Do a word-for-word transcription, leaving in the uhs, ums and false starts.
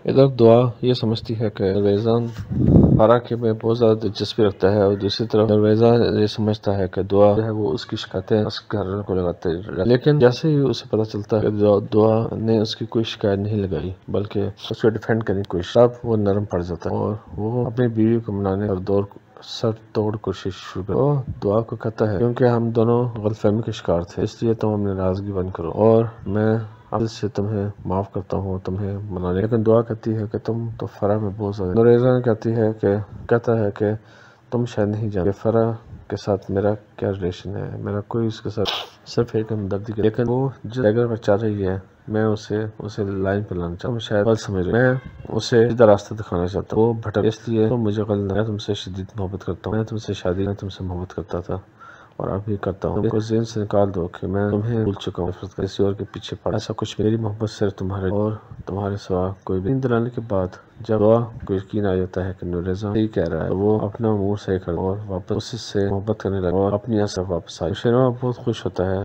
ادھر دعا یہ سمجھتی ہے کہ نرویزان فرا کے میں بہت زیادہ دلچسپی رکھتا ہے، اور دوسری طرف نرویزان یہ سمجھتا ہے کہ دعا جو ہے وہ اس کی شکایتیں اس گھر کو لگاتے رہتے، لیکن جیسے ہی اسے پتہ چلتا ہے کہ دعا نے اس کی کوئی شکایت نہیں لگائی بلکہ اس کو ڈیفینڈ کرنے کی کوشش، تب وہ نرم پڑ جاتا ہے اور وہ اپنی بیوی کو منانے اور دور سر توڑ کوشش شروع کر وہ دعا کو کہتا ہے کیونکہ ہم دونوں غلط فہمی کے شکار تھے، اس لیے تم اپنی ناراضگی بند کرو اور میں دل سے تمہیں معاف کرتا ہوں تمہیں منانے، لیکن دعا کہتی ہے کہ تم تو فرا میں بہت زیادہ نوریزان کہتی ہے کہ کہتا ہے کہ تم شاید نہیں جانتے فرا کے ساتھ میرا کیا ریلیشن ہے، میرا کوئی اس کے ساتھ صرف ایک ہمدردی کے، لیکن وہ جس ٹائگر پر چل رہی ہے میں اسے اسے لائن پہ لانا چاہتا ہوں، شاید غلط سمجھ رہی میں اسے سیدھا راستہ دکھانا چاہتا ہوں، وہ بھٹک اس لیے تو مجھے غلط، میں تم سے شدید محبت کرتا ہوں، میں تم سے شادی میں تم سے محبت کرتا تھا اور اب بھی کرتا ہوں، کو ذہن سے نکال دو کہ میں تمہیں بھول چکا ہوں، کسی اور کے پیچھے پڑا، ایسا کچھ میری محبت صرف تمہارے اور تمہارے سوا کوئی بھی نہیں۔ دلانے کے بعد جب دعا کو یقین آ جاتا ہے کہ نوریزان صحیح کہہ رہا ہے، وہ اپنا منہ صحیح کر اور واپس اسی سے محبت کرنے لگا اور اپنی اصل واپس آئی، شیرواں بہت خوش ہوتا ہے۔